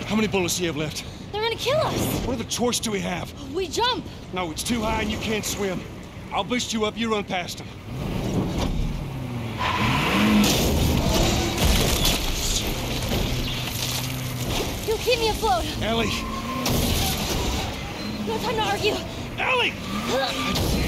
How many bullets do you have left? They're gonna kill us. What other choice do we have? We jump. No, it's too high and you can't swim. I'll boost you up, you run past them. You'll keep me afloat. Ellie! No time to argue. Ellie!